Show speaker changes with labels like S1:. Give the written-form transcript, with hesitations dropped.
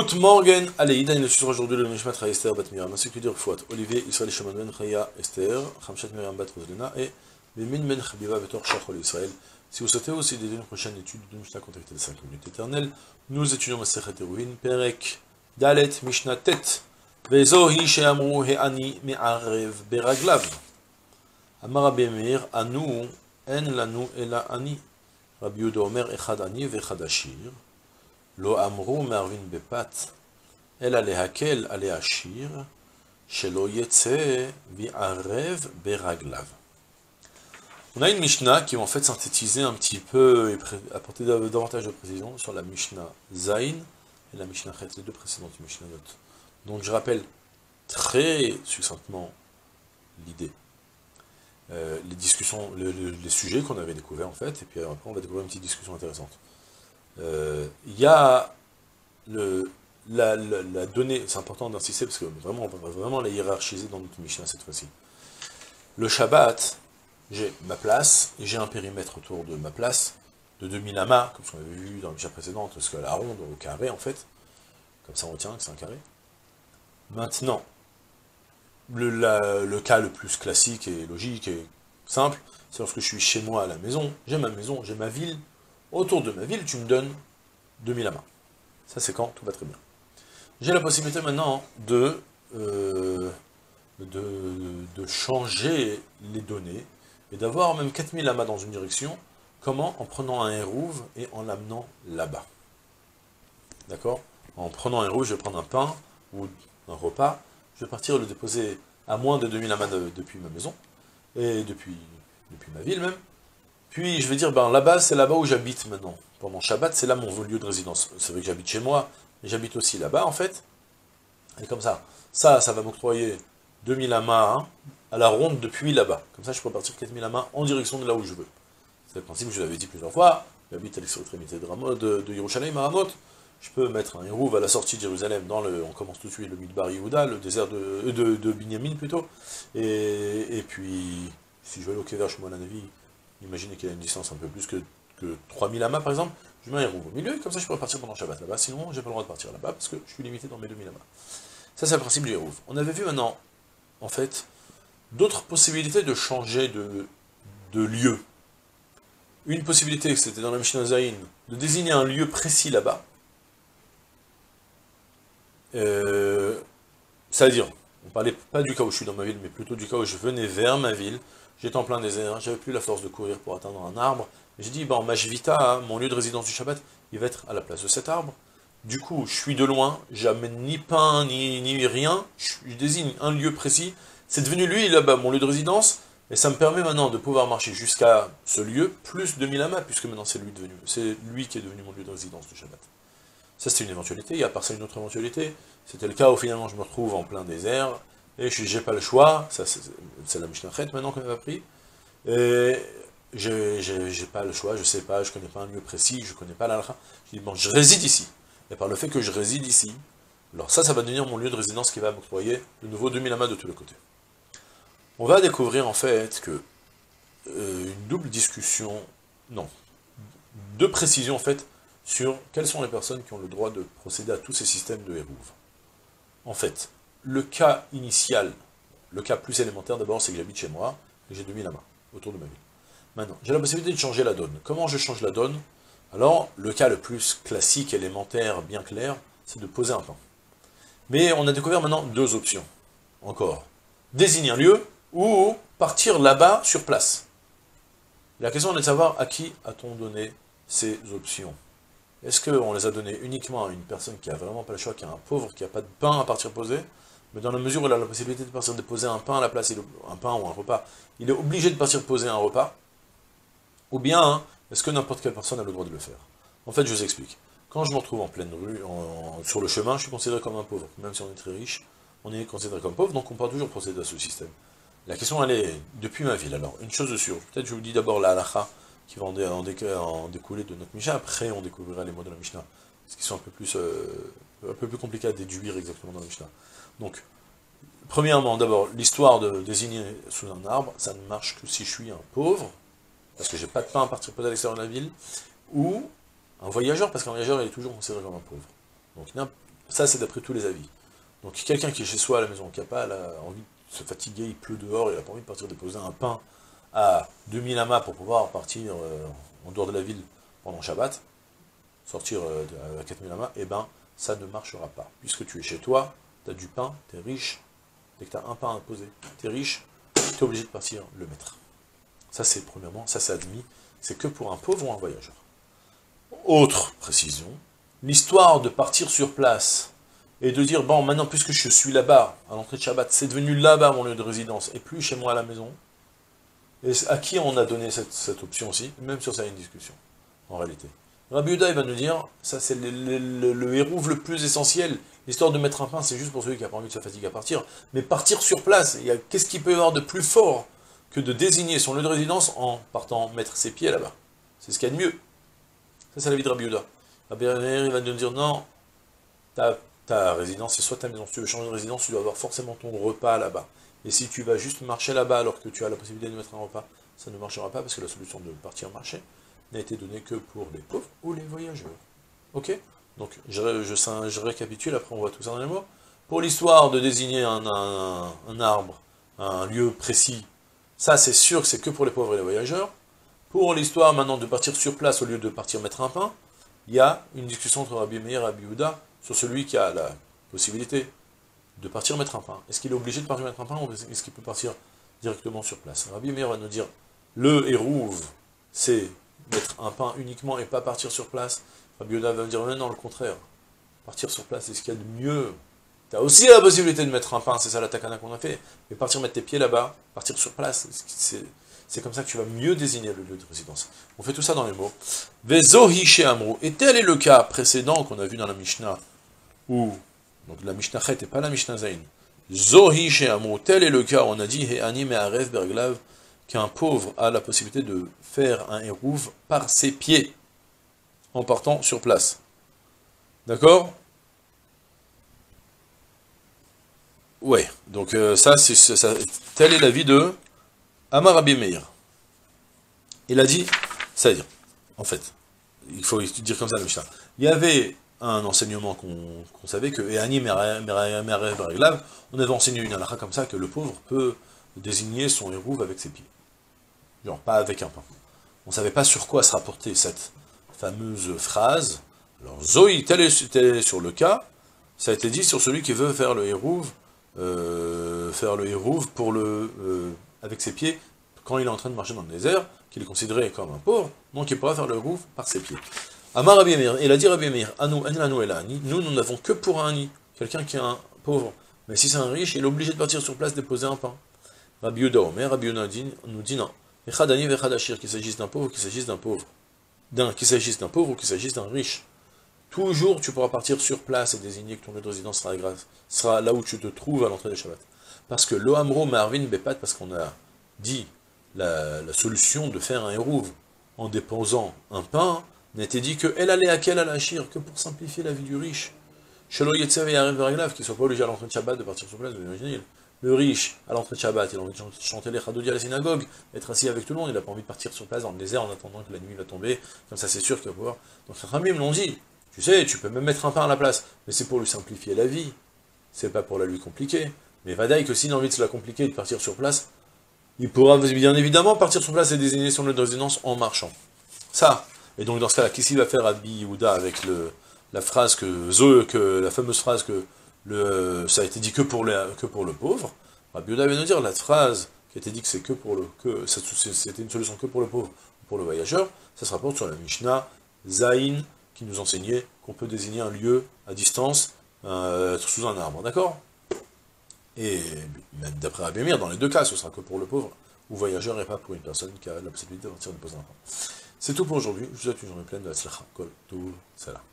S1: Good morning, allez, Idan, il est aujourd'hui le Mishmat Chaya Esther Bat Miriam, ainsi que dire Fouat, Olivier, Israël Shaman Ben Chaya Esther, Hamshat Miriam Bat Roslena et Bimin Ben Chabiba Betor Shachol Israël. Si vous souhaitez aussi d'aider une prochaine étude de Mishnah, contactez les 5 minutes éternelles. Nous étudions Masechet Eruvin, Perek, Dalet, Mishnah Tet, Vezohi Sheamru He'ani Me'arev Beraglav. Amar Rabbi Meir, Anu, En Lanu Ela Ani. Rabbi Yehuda Omer, Echad Ani Vechad Ashir. Lo amru marvin bepat, el alehakel aleashir, shelo yetse vi'arev beraglav. On a une Mishnah qui va en fait synthétiser un petit peu et apporter davantage de précision sur la Mishnah Zain et la Mishnah Chet, les deux précédentes Mishnayot. Donc je rappelle très succinctement l'idée, les discussions, les sujets qu'on avait découverts en fait, et puis après on va découvrir une petite discussion intéressante. Il y a la donnée, c'est important d'insister parce que vraiment, on va vraiment la hiérarchiser dans notre Mishnah cette fois-ci. Le Shabbat, j'ai ma place et j'ai un périmètre autour de ma place de 2000 amas, comme ce qu'on avait vu dans la Mishnah précédente, parce que la ronde au carré en fait, comme ça on retient que c'est un carré. Maintenant, le cas le plus classique et logique et simple, c'est lorsque je suis chez moi à la maison, j'ai ma maison, j'ai ma ville. Autour de ma ville, tu me donnes 2000 amas. Ça, c'est quand tout va très bien. J'ai la possibilité maintenant de changer les données et d'avoir même 4000 amas dans une direction. Comment? En prenant un hérouve et en l'amenant là-bas. D'accord? En prenant un hérouve, je vais prendre un pain ou un repas. Je vais partir le déposer à moins de 2000 amas depuis ma maison et depuis ma ville même. Puis je vais dire, ben là-bas, c'est là-bas où j'habite maintenant. Pendant Shabbat, c'est là mon lieu de résidence. C'est vrai que j'habite chez moi, mais j'habite aussi là-bas, en fait. Et comme ça va m'octroyer 2000 amas hein, à la ronde depuis là-bas. Comme ça, je peux partir 4000 amas en direction de là où je veux. C'est le principe que je l'avais dit plusieurs fois. J'habite à l'extrémité de Yerushalayim, à Ramot. Je peux mettre un hérouve à la sortie de Jérusalem, on commence tout de suite le Midbar Yehuda, le désert de Binyamin plutôt. Et puis, si je vais au Kever Shmuel Hanavi, imaginez qu'il y a une distance un peu plus que 3000 amas par exemple, je mets un hérouve au milieu, et comme ça je pourrais partir pendant Shabbat là-bas, sinon j'ai pas le droit de partir là-bas, parce que je suis limité dans mes 2000 amas. Ça c'est le principe du hérouve. On avait vu maintenant, en fait, d'autres possibilités de changer de lieu. Une possibilité, c'était dans la Mishnah Zain, de désigner un lieu précis là-bas. C'est-à-dire, on parlait pas du cas où je suis dans ma ville, mais plutôt du cas où je venais vers ma ville. J'étais en plein désert, j'avais plus la force de courir pour atteindre un arbre. J'ai dit, bon, ma Shvita, hein, mon lieu de résidence du Shabbat, il va être à la place de cet arbre. Du coup, je suis de loin, j'amène ni pain, ni rien, je désigne un lieu précis. C'est devenu lui, là-bas, mon lieu de résidence, et ça me permet maintenant de pouvoir marcher jusqu'à ce lieu, plus 2000 amas, puisque maintenant c'est lui qui est devenu mon lieu de résidence du Shabbat. Ça, c'était une éventualité. Il y a par ça une autre éventualité. C'était le cas où finalement je me retrouve en plein désert, et j'ai pas le choix, ça c'est la Mishnah Chet maintenant qu'on avait appris, et j'ai pas le choix, je sais pas, je connais pas un lieu précis, je connais pas l'alakha, je dis bon, je réside ici, et par le fait que je réside ici, alors ça va devenir mon lieu de résidence qui va m'octroyer de nouveau 2000 amas de tous les côtés. On va découvrir en fait que une double discussion, non, deux précisions en fait, sur quelles sont les personnes qui ont le droit de procéder à tous ces systèmes de hérouve. En fait, le cas initial, le cas plus élémentaire d'abord, c'est que j'habite chez moi, et j'ai 2000 amas autour de ma ville. Maintenant, j'ai la possibilité de changer la donne. Comment je change la donne? Alors, le cas le plus classique, élémentaire, bien clair, c'est de poser un pain. Mais on a découvert maintenant deux options, encore. Désigner un lieu, ou partir là-bas, sur place. La question est de savoir à qui a-t-on donné ces options. Est-ce qu'on les a données uniquement à une personne qui a vraiment pas le choix, qui a un pauvre, qui n'a pas de pain à partir poser, mais dans la mesure où il a la possibilité de partir déposer un pain à la place, un pain ou un repas, il est obligé de partir poser un repas, ou bien, hein, est-ce que n'importe quelle personne a le droit de le faire? En fait, je vous explique. Quand je me retrouve en pleine rue, sur le chemin, je suis considéré comme un pauvre. Même si on est très riche, on est considéré comme pauvre, donc on peut toujours procéder à ce système. La question, elle est, depuis ma ville, alors, une chose de sûre, peut-être je vous dis d'abord la halakha, qui va en découler de notre Mishnah, après on découvrira les mots de la Mishnah, ce qui sont un peu plus compliqués à déduire exactement dans la Mishnah. Donc, premièrement, d'abord, l'histoire de désigner sous un arbre, ça ne marche que si je suis un pauvre, parce que j'ai pas de pain à partir à l'extérieur de la ville, ou un voyageur, parce qu'un voyageur il est toujours considéré comme un pauvre. Donc Ça, c'est d'après tous les avis. Donc quelqu'un qui est chez soi à la maison, qui n'a pas envie de se fatiguer, il pleut dehors, il n'a pas envie de partir déposer un pain à 2000 amas pour pouvoir partir en dehors de la ville pendant Shabbat, sortir à 4000 amas, eh ben, ça ne marchera pas. Puisque tu es chez toi, tu as du pain, tu es riche, dès que tu as un pain à poser, tu es riche, tu es obligé de partir le mettre. Ça, c'est premièrement, ça c'est admis, c'est que pour un pauvre ou un voyageur. Autre précision, l'histoire de partir sur place et de dire, bon, maintenant, puisque je suis là-bas, à l'entrée de Shabbat, c'est devenu là-bas mon lieu de résidence, et plus chez moi à la maison, et à qui on a donné cette option aussi? Même sur ça, il y a une discussion, en réalité. Rabbi Yehuda, il va nous dire, ça c'est le hérouve le plus essentiel, l'histoire de mettre un pain, c'est juste pour celui qui n'a pas envie de se fatiguer à partir, mais partir sur place, qu'est-ce qu'il peut y avoir de plus fort que de désigner son lieu de résidence en partant mettre ses pieds là-bas? C'est ce qu'il y a de mieux. Ça, c'est la vie de Rabbi Yehuda. Rabbi Yehuda, il va nous dire, non, ta résidence, c'est soit ta maison. Si tu veux changer de résidence, tu dois avoir forcément ton repas là-bas. Et si tu vas juste marcher là-bas alors que tu as la possibilité de mettre un repas, ça ne marchera pas parce que la solution de partir marcher n'a été donnée que pour les pauvres ou les voyageurs. Ok? Donc, je récapitule, après on voit tout ça dans les mots. Pour l'histoire de désigner un arbre, un lieu précis, ça c'est sûr que c'est que pour les pauvres et les voyageurs. Pour l'histoire maintenant de partir sur place au lieu de partir mettre un pain, il y a une discussion entre Rabbi Meir et Rabbi Yehuda sur celui qui a la possibilité de partir mettre un pain. Est-ce qu'il est obligé de partir mettre un pain ou est-ce qu'il peut partir directement sur place? Rabbi Meir va nous dire, le hérouve, c'est mettre un pain uniquement et pas partir sur place. Rabbi Yehuda va me dire, non, le contraire. Partir sur place, c'est ce qu'il y a de mieux. Tu as aussi la possibilité de mettre un pain, c'est ça la takana qu'on a fait, mais partir mettre tes pieds là-bas, partir sur place, c'est comme ça que tu vas mieux désigner le lieu de résidence. On fait tout ça dans les mots. Vezohi she'amru. Et tel est le cas précédent qu'on a vu dans la Mishnah, où, donc la Mishnah Chet et pas la Mishnah Zain. Zohi she'amru. Tel est le cas, on a dit, He'ani me'aref berglav, qu'un pauvre a la possibilité de faire un hérouve par ses pieds, en partant sur place. D'accord? Ouais, donc ça, tel est l'avis de Amar Rabbi Meir. Il a dit, c'est-à-dire, en fait, il faut dire comme ça la Mishnah. Il y avait un enseignement qu'on savait que Eani Me'arev Bariglav, on avait enseigné une halakha comme ça, que le pauvre peut désigner son hérouve avec ses pieds. Genre, pas avec un pain. On ne savait pas sur quoi se rapporter cette fameuse phrase. Alors, Zoï, tel est sur le cas, ça a été dit sur celui qui veut faire le hérouve, avec ses pieds, quand il est en train de marcher dans le désert, qu'il est considéré comme un pauvre, donc il pourra faire le hérouve par ses pieds. Amar Rabbi Meir, il a dit Rabbi Meir, nous n'avons que pour un ani, quelqu'un qui est un pauvre, mais si c'est un riche, il est obligé de partir sur place déposer un pain. Rabbi Yehuda Omer, Rabbi Yehuda nous dit non, Echadani vechadashir, qu'il s'agisse d'un pauvre ou qu'il s'agisse d'un pauvre, qu'il s'agisse d'un pauvre ou qu'il s'agisse d'un riche. Toujours, tu pourras partir sur place et désigner que ton lieu de résidence sera là où tu te trouves à l'entrée des Shabbat. Parce que l'Ohamro Marvin Bepat, parce qu'on a dit la solution de faire un hérouve en déposant un pain, n'a été dit que elle allait à quel alachir, que pour simplifier la vie du riche. Shelo Yetzev et Arel Verglav, qui ne soit pas obligé à l'entrée de Shabbat de partir sur place, vous imaginez. Le riche, à l'entrée de Shabbat, il a envie de chanter les Chadodi à la synagogue, être assis avec tout le monde, il n'a pas envie de partir sur place dans le désert en attendant que la nuit va tomber, comme ça c'est sûr qu'il va pouvoir. Donc les Ramim l'ont dit. Tu sais, tu peux même mettre un pain à la place, mais c'est pour lui simplifier la vie, c'est pas pour la lui compliquer. Mais Vadaï, que s'il a envie de se la compliquer et de partir sur place, il pourra bien évidemment partir sur place et désigner son lieu de résidence en marchant. Ça. Et donc dans ce cas-là, qu'est-ce qu'il va faire Rabbi Yehuda avec la phrase la fameuse phrase que ça a été dit que pour le pauvre? Rabbi Yehuda vient nous dire la phrase qui a été dit que c'était une solution que pour le pauvre ou pour le voyageur, ça se rapporte sur la Mishnah Zain, qui nous enseignait qu'on peut désigner un lieu à distance sous un arbre, d'accord? Et même d'après Rabbi Meir, dans les deux cas, ce sera que pour le pauvre ou voyageur et pas pour une personne qui a la possibilité de partir de poser un pain. C'est tout pour aujourd'hui, je vous souhaite une journée pleine de Hatzlacha, Kol, tout, salam.